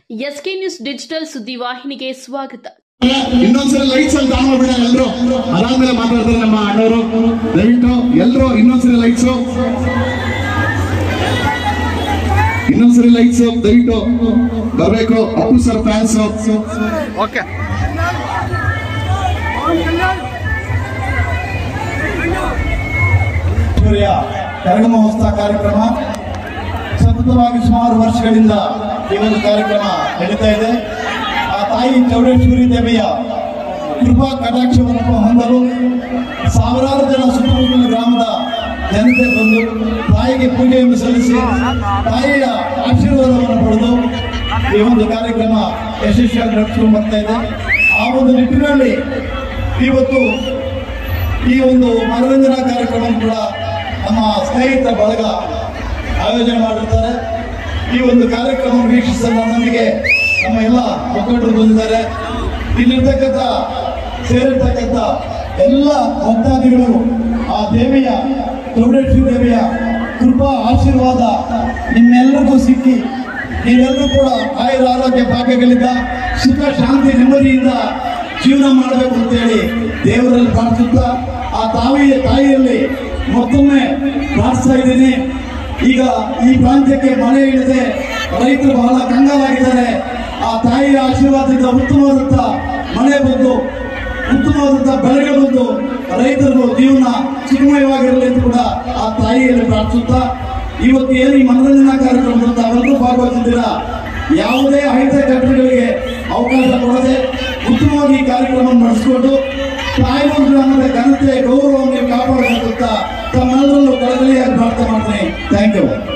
SK news digital ಸುದ್ದಿವಾಹಿನಿಗೆ ಸ್ವಾಗತ. ಇನ್ನೊಂದ್ಸರಿ lights ಅಂತ ಆನ್ ಮಾಡ್ಬಿಡ. ಎಲ್ಲರೂ ಅದಾದ್ಮೇಲೆ ಮಾತಾಡ್ತಾರೆ ನಮ್ಮ ಅಣ್ಣವರು. ದಯವಿಟ್ಟು ಎಲ್ಲರೂ ಇನ್ನೊಂದ್ಸರಿ ಲೈಟ್ಸ್ ದಯವಿಟ್ಟು ಬರಬೇಕು. Appu sir fans. Okay, Karaga ಮಹೋತ್ಸವ ಕಾರ್ಯಕ್ರಮ ಸತತವಾಗಿ ಸುಮಾರು ವರ್ಷಗಳಿಂದ ಈ ಒಂದು ಕಾರ್ಯಕ್ರಮ ನಡೀತಾ ಇದೆ. ಆ ತಾಯಿ ಚೌಡೇಶ್ವರಿ ದೇವಿಯ ಕೃಪಾ ಕಟಾಕ್ಷವನ್ನು ಹೊಂದಲು ಸಾವಿರಾರು ಜನ ಸುತ್ತಮುತ್ತಲ ಗ್ರಾಮದ ಜನತೆ ಬಂದು ತಾಯಿಗೆ ಪೂಜೆಯನ್ನು ಸಲ್ಲಿಸಿ ತಾಯಿಯ ಆಶೀರ್ವಾದವನ್ನು ಪಡೆದು ಈ ಒಂದು ಕಾರ್ಯಕ್ರಮ ಯಶಸ್ವಿಯಾಗಿ ನಡೆಸಿಕೊಂಡು ಬರ್ತಾ ಇದೆ. ಆ ಒಂದು ನಿಟ್ಟಿನಲ್ಲಿ ಇವತ್ತು ಈ ಒಂದು ಮನರಂಜನಾ ಕಾರ್ಯಕ್ರಮ ಕೂಡ ನಮ್ಮ ಸ್ನೇಹಿತ ಬಳಗ ಆಯೋಜನೆ ಮಾಡಿರ್ತಾರೆ. ಈ ಒಂದು ಕಾರ್ಯಕ್ರಮ ವೀಕ್ಷಿಸಲು ನಮಗೆ ನಮ್ಮ ಎಲ್ಲ ಮುಖಂಡರು ಬಂದಿದ್ದಾರೆ. ಇಲ್ಲಿರ್ತಕ್ಕಂಥ ಸೇರಿರ್ತಕ್ಕಂಥ ಎಲ್ಲ ಭಕ್ತಾದಿಗಳು ಆ ದೇವಿಯ ಚೌಡೇಶ್ವರಿ ದೇವಿಯ ಕೃಪಾ ಆಶೀರ್ವಾದ ನಿಮ್ಮೆಲ್ಲರಿಗೂ ಸಿಕ್ಕಿ ನೀವೆಲ್ಲರೂ ಕೂಡ ಆಯುರ ಆರೋಗ್ಯ ಭಾಗ್ಯಗಳಿಂದ ಸುಖ ಶಾಂತಿ ನೆಮ್ಮದಿಯಿಂದ ಜೀವನ ಮಾಡಬೇಕು ಅಂತೇಳಿ ದೇವರಲ್ಲಿ ಪ್ರಾರ್ಥಿಸುತ್ತಾ ಆ ತಾಯಿಯಲ್ಲಿ ಮತ್ತೊಮ್ಮೆ ಪ್ರಾರ್ಥಿಸ್ತಾ ಇದ್ದೀನಿ. ಈಗ ಈ ಪ್ರಾಂತ್ಯಕ್ಕೆ ಮಳೆ ಇಲ್ಲದೆ ರೈತರು ಬಹಳ ಕಂಗಾಲಾಗಿದ್ದಾರೆ. ಆ ತಾಯಿಯ ಆಶೀರ್ವಾದದಿಂದ ಉತ್ತಮವಾದಂಥ ಮಳೆ ಬಂದು ಉತ್ತಮವಾದಂಥ ಬೆಳೆಗೆ ಬಂದು ರೈತರು ಜೀವನ ಸುಖಮಯವಾಗಿರಲಿ ಅಂತ ಕೂಡ ಆ ತಾಯಿಯಲ್ಲಿ ಪ್ರಾರ್ಥಿಸುತ್ತಾ ಇವತ್ತು ಏನು ಈ ಮನರಂಜನಾ ಕಾರ್ಯಕ್ರಮ ತಾವೆಲ್ಲರೂ ಭಾಗವಹಿಸಿದ್ದೀರಾ. ಯಾವುದೇ ಅಹಿತ ಘಟನೆಗಳಿಗೆ ಅವಕಾಶ ಕೊಡದೆ ಉತ್ತಮವಾಗಿ ಈ ಕಾರ್ಯಕ್ರಮ ನಡೆಸಿಕೊಂಡು ತಾಯಿಗೊಂಡು ನಮ್ಮದ ಘನತೆ ಗೌರವವನ್ನು ಕಾಪಾಡಬೇಕಂತ ತಮ್ಮೆಲ್ಲರಲ್ಲೂ ಕಳಕಳಿಯಾಗಿ ಪ್ರಾರ್ಥನೆ ಮಾಡ್ತೀನಿ. Thank you.